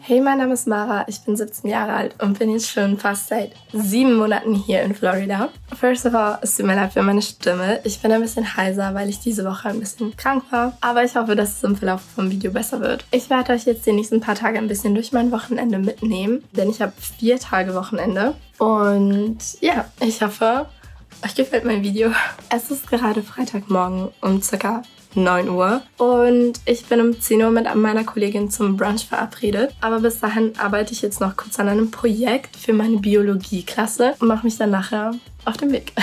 Hey, mein Name ist Mara, ich bin 17 Jahre alt und bin jetzt schon fast seit 7 Monaten hier in Florida. First of all, es tut mir leid für meine Stimme. Ich bin ein bisschen heiser, weil ich diese Woche ein bisschen krank war. Aber ich hoffe, dass es im Verlauf vom Video besser wird. Ich werde euch jetzt die nächsten paar Tage ein bisschen durch mein Wochenende mitnehmen, denn ich habe 4 Tage Wochenende. Und ja, ich hoffe, euch gefällt mein Video. Es ist gerade Freitagmorgen um ca. 9 Uhr und ich bin um 10 Uhr mit meiner Kollegin zum Brunch verabredet. Aber bis dahin arbeite ich jetzt noch kurz an einem Projekt für meine Biologieklasse und mache mich dann nachher auf den Weg.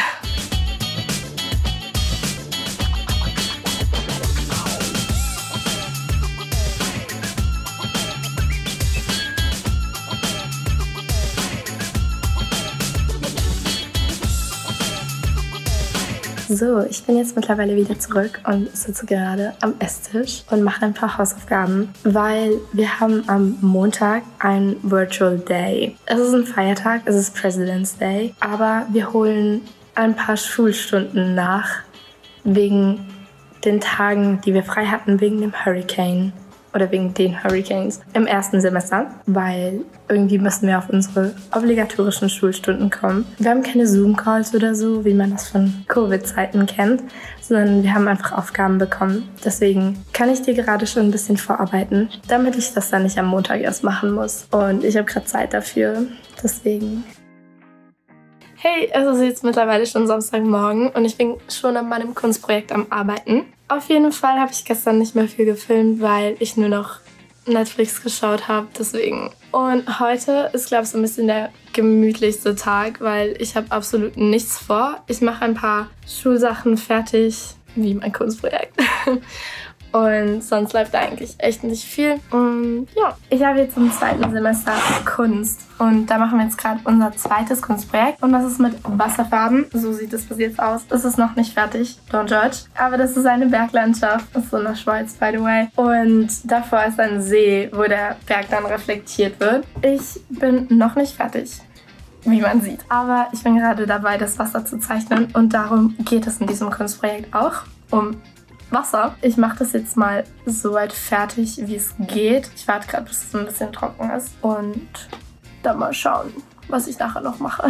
So, ich bin jetzt mittlerweile wieder zurück und sitze gerade am Esstisch und mache ein paar Hausaufgaben, weil wir haben am Montag ein Virtual Day. Es ist ein Feiertag, es ist President's Day, aber wir holen ein paar Schulstunden nach wegen den Tagen, die wir frei hatten, wegen dem Hurricane. Oder wegen den Hurricanes im ersten Semester, weil irgendwie müssen wir auf unsere obligatorischen Schulstunden kommen. Wir haben keine Zoom-Calls oder so, wie man das von Covid-Zeiten kennt, sondern wir haben einfach Aufgaben bekommen. Deswegen kann ich dir gerade schon ein bisschen vorarbeiten, damit ich das dann nicht am Montag erst machen muss. Und ich habe gerade Zeit dafür, deswegen... Hey, es ist jetzt mittlerweile schon Samstagmorgen und ich bin schon an meinem Kunstprojekt am Arbeiten. Auf jeden Fall habe ich gestern nicht mehr viel gefilmt, weil ich nur noch Netflix geschaut habe, deswegen. Und heute ist, glaube ich, so ein bisschen der gemütlichste Tag, weil ich habe absolut nichts vor. Ich mache ein paar Schulsachen fertig, wie mein Kunstprojekt. Und sonst läuft da eigentlich echt nicht viel. Und ja, ich habe jetzt im 2. Semester Kunst. Und da machen wir jetzt gerade unser zweites Kunstprojekt. Und das ist mit Wasserfarben. So sieht es bis jetzt aus. Es ist noch nicht fertig, don't judge. Aber das ist eine Berglandschaft. Das ist so in der Schweiz, by the way. Und davor ist ein See, wo der Berg dann reflektiert wird. Ich bin noch nicht fertig, wie man sieht. Aber ich bin gerade dabei, das Wasser zu zeichnen. Und darum geht es in diesem Kunstprojekt auch. Um Wasser. Ich mache das jetzt mal so weit fertig, wie es geht. Ich warte gerade, bis es ein bisschen trocken ist und dann mal schauen, was ich nachher noch mache.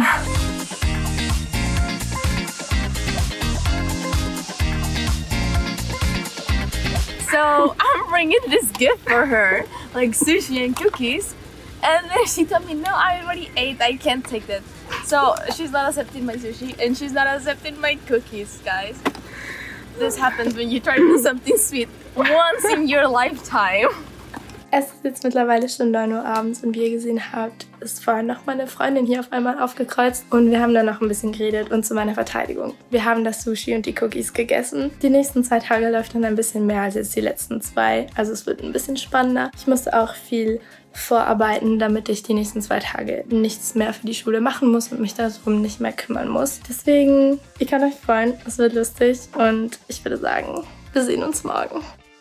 So I'm bringing this gift for her, like sushi and cookies, and then she told me, no, I already ate, I can't take that. So she's not accepting my sushi and she's not accepting my cookies, guys. This happens when you try to do something sweet once in your lifetime. Es ist jetzt mittlerweile schon 9 Uhr abends und wie ihr gesehen habt, ist vorhin noch meine Freundin hier auf einmal aufgekreuzt und wir haben dann noch ein bisschen geredet und zu meiner Verteidigung. Wir haben das Sushi und die Cookies gegessen. Die nächsten 2 Tage läuft dann ein bisschen mehr als jetzt die letzten 2, also es wird ein bisschen spannender. Ich musste auch viel vorarbeiten, damit ich die nächsten 2 Tage nichts mehr für die Schule machen muss und mich darum nicht mehr kümmern muss. Deswegen, ihr könnt euch freuen, es wird lustig und ich würde sagen, wir sehen uns morgen.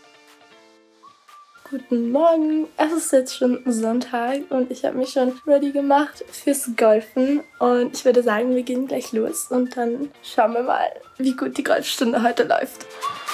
Guten Morgen, es ist jetzt schon Sonntag und ich habe mich schon ready gemacht fürs Golfen und ich würde sagen, wir gehen gleich los und dann schauen wir mal, wie gut die Golfstunde heute läuft.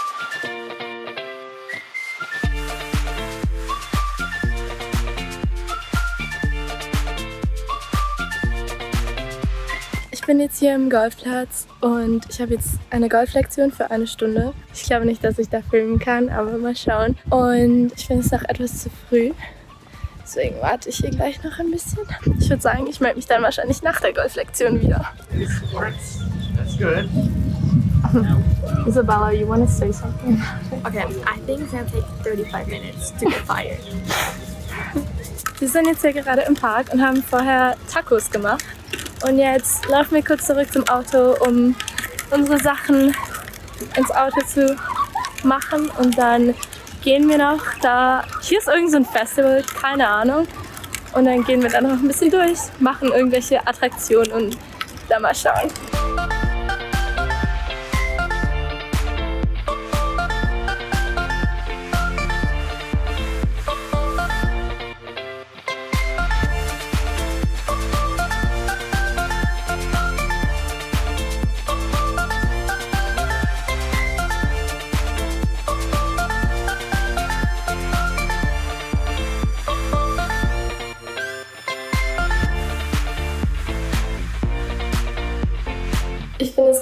Ich bin jetzt hier im Golfplatz und ich habe jetzt eine Golflektion für 1 Stunde. Ich glaube nicht, dass ich da filmen kann, aber mal schauen. Und ich finde es noch etwas zu früh. Deswegen warte ich hier gleich noch ein bisschen. Ich würde sagen, ich melde mich dann wahrscheinlich nach der Golflektion wieder. That's good. Isabella, you want to say something? Okay, I think it's gonna take 35 minutes to get fired. Wir sind jetzt hier gerade im Park und haben vorher Tacos gemacht. Und jetzt laufen wir kurz zurück zum Auto, um unsere Sachen ins Auto zu machen. Und dann gehen wir noch da. Hier ist irgend so ein Festival, keine Ahnung. Und dann gehen wir dann noch ein bisschen durch, machen irgendwelche Attraktionen und dann mal schauen.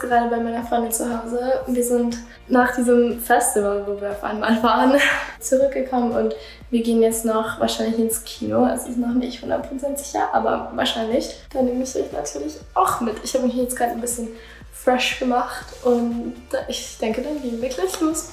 gerade bei meiner Freundin zu Hause. Wir sind nach diesem Festival, wo wir auf einmal waren, zurückgekommen und wir gehen jetzt noch wahrscheinlich ins Kino. Es ist noch nicht 100% sicher, aber wahrscheinlich. Da nehme ich euch natürlich auch mit. Ich habe mich jetzt gerade ein bisschen fresh gemacht und ich denke, dann gehen wir gleich los.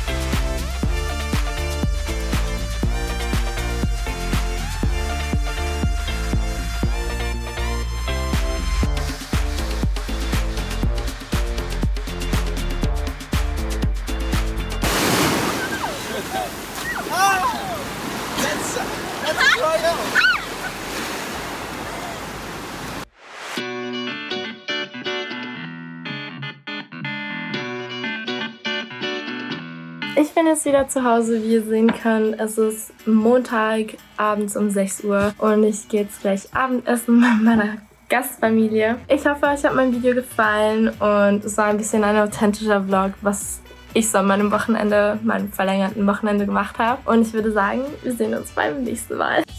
Ich bin jetzt wieder zu Hause, wie ihr sehen könnt. Es ist Montag abends um 6 Uhr und ich gehe jetzt gleich Abendessen mit meiner Gastfamilie. Ich hoffe, euch hat mein Video gefallen und es war ein bisschen ein authentischer Vlog, was ich so an meinem verlängerten Wochenende gemacht habe. Und ich würde sagen, wir sehen uns beim nächsten Mal.